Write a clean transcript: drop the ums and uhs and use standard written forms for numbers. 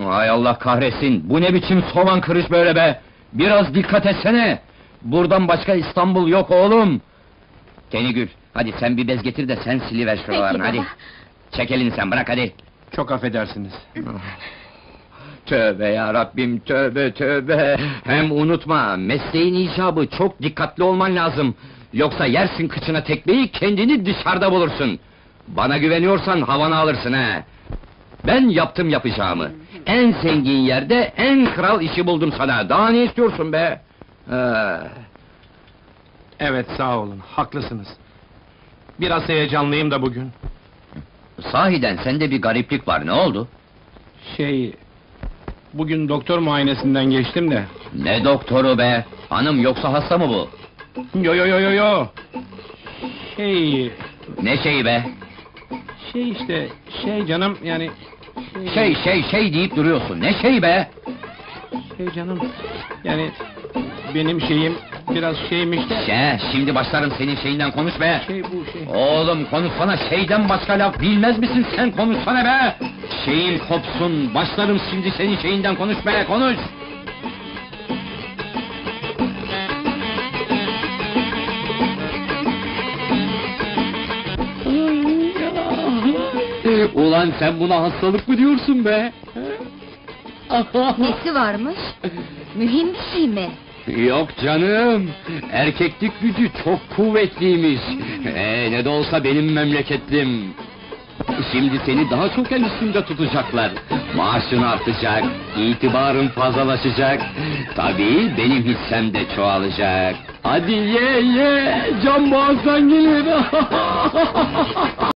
Hay Allah kahretsin, bu ne biçim soğan kırış böyle be! Biraz dikkat etsene! Buradan başka İstanbul yok oğlum! Tenigül, hadi sen bir bez getir de sen siliver şuralarını, hadi! Çek elini sen, bırak hadi! Çok affedersiniz. Tövbe ya Rabbim, tövbe tövbe! Hem unutma, mesleğin icabı, çok dikkatli olman lazım! Yoksa yersin kıçına tekmeyi, kendini dışarıda bulursun! Bana güveniyorsan havanı alırsın ha! Ben yaptım yapacağımı! En zengin yerde, en kral işi buldum sana! Daha ne istiyorsun be? Evet, sağ olun, haklısınız. Biraz heyecanlıyım da bugün. Sahiden sende bir gariplik var, ne oldu? Bugün doktor muayenesinden geçtim de. Ne doktoru be? Hanım yoksa hasta mı bu? Yo. Ne şeyi be? Canım, yani... Şey deyip duruyorsun, ne şey be? Canım, yani... Benim şeyim, biraz şeymiş de... Şimdi başlarım senin şeyinden, konuş be! Bu. Oğlum konuşsana, şeyden başka laf bilmez misin sen, konuşsana be! Şeyin kopsun, başlarım şimdi senin şeyinden, konuş be, konuş! Ulan sen buna hastalık mı diyorsun be? Nesi varmış? Mühim bir şey mi? Yok canım, erkeklik gücü çok kuvvetliymiş. Ne de olsa benim memleketlim. Şimdi seni daha çok el üstünde tutacaklar. Maaşın artacak, itibarın fazlalaşacak. Tabii benim hissem de çoğalacak. Hadi ye, can boğazdan gelir.